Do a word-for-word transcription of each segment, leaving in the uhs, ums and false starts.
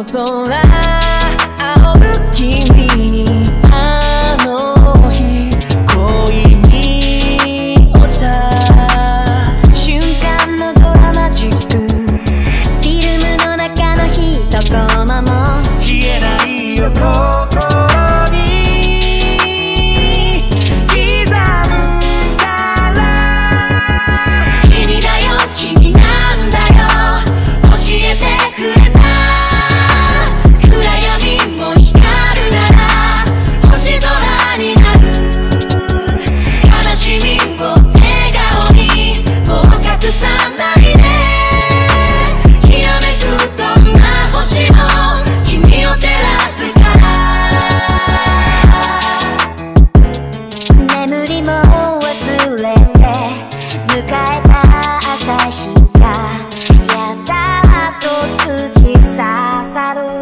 の空仰ぐ君にあの日恋に落ちた瞬間のドラマチックフィルムの中の一コマも消えないよ心に刻むから君だよ君なんだよ教えてくれた暗闇も光るなら星空になる悲しみを笑顔にもう隠さないできらめくどんな星も君を照らすから眠りも忘れて迎えた朝日がやだと突き刺さる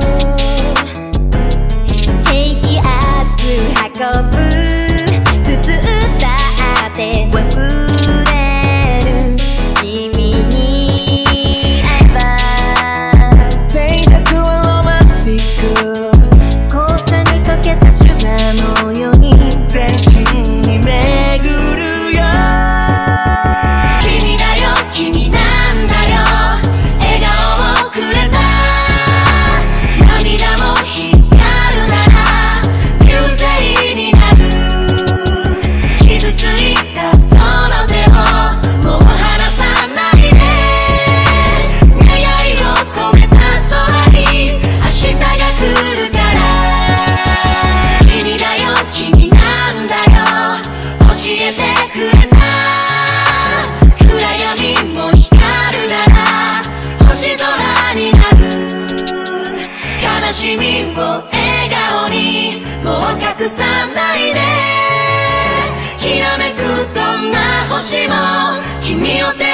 低気圧運ぶ普通だって忘れる君に会えば静寂はロマンティック紅茶に溶けたシュガーのように全身に巡るよ君だよ君なんだよ笑顔をくれた涙も光るなら流星になる傷ついたその手をもう離さないで願いを込めた空に明日が来るから君だよ君なんだよ教えてくれた暗闇も光るなら星空になる悲しみを笑顔にもう隠さないできらめくどんな星も君を照